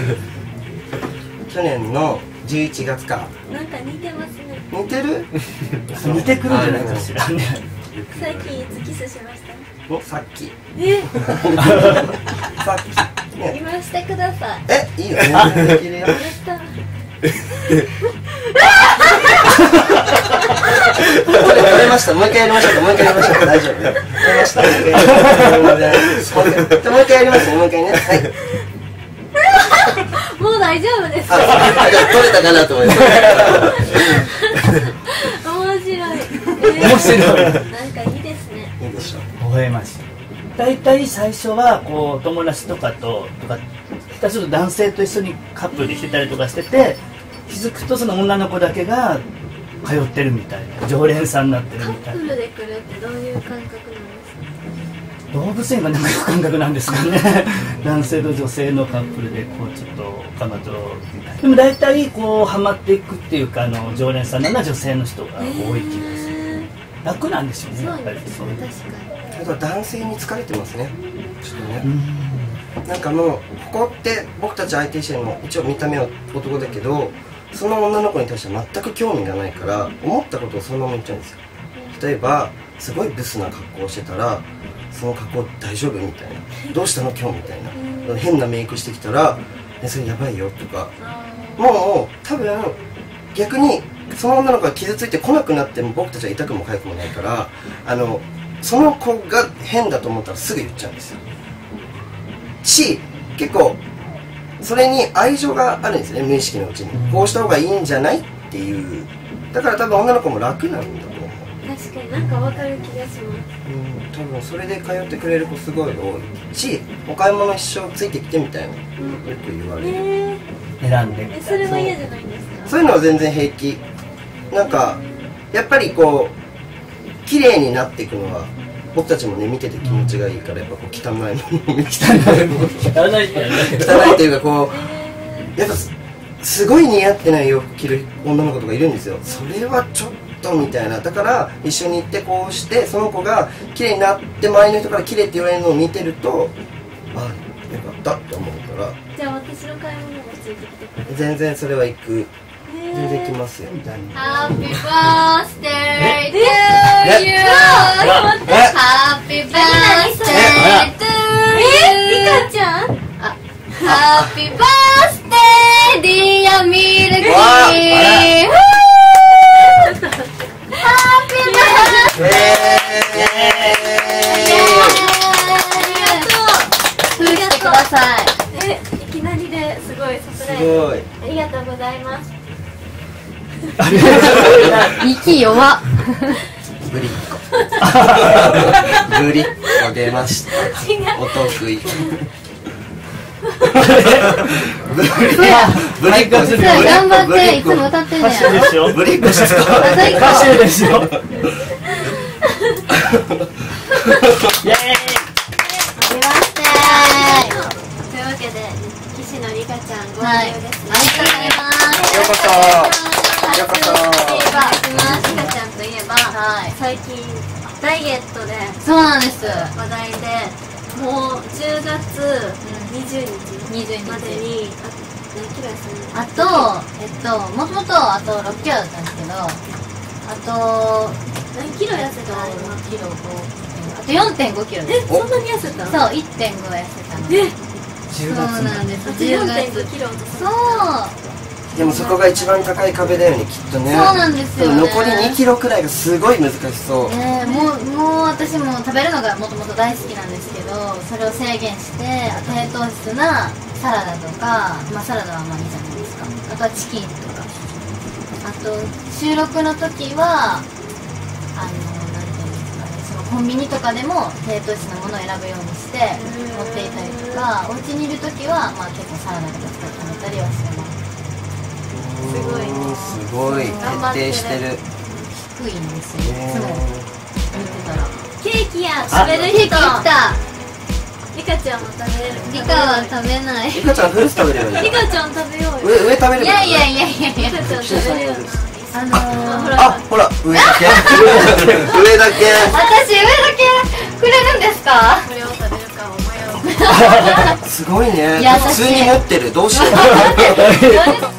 去年の11月から。 なんか似てますね。 似てる？ 似てくるんじゃないかしらね。 最近いつキスしました？ お、さっき。さっき。ね。 今してください。 いいよ。全然できるよ。 やった。 取れました。もう一回やりましょうか。もう一回やりましょうか。大丈夫。取れました。もう一回やりますね。もう一回ね。はい。 もう大丈夫です。 取れたかなと思います。 面白い。 面白い。 なんかいいですね。 いいでしょう。 微笑ましい。大体最初はこう友達とかと下手すると男性と一緒にカップルで来てたりとかしてて、気づくとその女の子だけが通ってるみたいな、常連さんになってるみたいな。 カップルで来るってどういう感覚なんですか？ 動物園がなんかよく感覚なんですかね。男性と女性のカップルでこうちょっと彼女みたいな。でも大体こうハマっていくっていうか、常連さんなのは女性の人が多い気がする。楽なんでしょうね、やっぱり。 そうですね、確かに。 あとは男性に疲れてますね。ちょっとね。なんかもうここって僕たち相手してるの一応見た目は男だけど、その女の子に対しては全く興味がないから思ったことをそのまま言っちゃうんですよ。例えばすごいブスな格好をしてたら、その格好大丈夫みたいな、どうしたの今日みたいな、変なメイクしてきたらそれやばいよとか、もう多分逆にその女の子が傷ついてこなくなっても僕たちは痛くも痒くもないから、その子が変だと思ったらすぐ言っちゃうんですよ。結構それに愛情があるんですね、無意識のうちに。こうした方がいいんじゃないっていう。だから多分女の子も楽なんだと思う。 確かになんかわかる気がします。 多分それで通ってくれる子すごい多いし、お買い物一生ついてきてみたいな、よく言われる。 選んで。 それは嫌じゃないんですか？ そういうのは全然平気。なんかやっぱりこう綺麗になっていくのは僕たちもね見てて気持ちがいいから、やっぱこう汚いもの汚いっていうか、こうやっぱすごい似合ってない洋服着る女の子とかいるんですよ。それはちょっとみたいな。だから一緒に行ってこうしてその子が綺麗になって周りの人から綺麗って言われるのを見てると、あ、よかったって思うから。 じゃあ私の買い物もついてきてくれる？ 全然それは行く。全然行きますよ。 ハッピーバースデートゥーユー。ハッピーバースデートゥーユー。リカちゃん？ハッピーバースデーディアミルキー。ハッピーバースデー。ありがとう。ください。いきなりですごいサプライズ。ありがとうございます。息弱。 ブリッコ。ブリッコ出ました。お得意。ブリッコ頑張っていつも歌ってんねや。 ブリッコしつこい。 歌手ですよ。イエーイ。 というわけで岸野リカちゃんご来場です。ありがとうございます。 ようこそ。ようこそ。 リカちゃんといえば最近ダイエットでそうなんです。 話題で、もう10月20日までに何キロ痩せるの？ あともともとあと6キロだったんですけど、あと何キロ痩せたの？ キロ5、あと 4.5 キロです。 そんなに痩せた？ そう、 1.5 痩せたの。そうなんです。 10月キロ。 そう。 でもそこが一番高い壁だよね、きっとね。 そうなんですよね。 残り2キロくらいがすごい難しそう。 もう私も食べるのがもともと大好きなんですけど、それを制限して低糖質なサラダとか、サラダはまあいいじゃないですか。あとはチキンとか、あと収録の時はなんていうんですかね、そのコンビニとかでも低糖質なものを選ぶようにして持っていたりとか、お家にいる時は結構サラダとか使って食べたりはしてます。 すごい徹底してる。 低いんですよ、いつも見てたら。 ケーキや食べる人。 ケーキ来た。 リカちゃんも食べれる。 リカは食べない。 リカちゃんフルーツ食べれるよ。 リカちゃん食べようよ。 上食べれる。 いやリカちゃん食べれるよ。 あ、ほら上だけ。上だけ。 私上だけくれるんですか？ これを食べるかを迷う。 すごいね。 優しい普通に持ってる。どうしよう。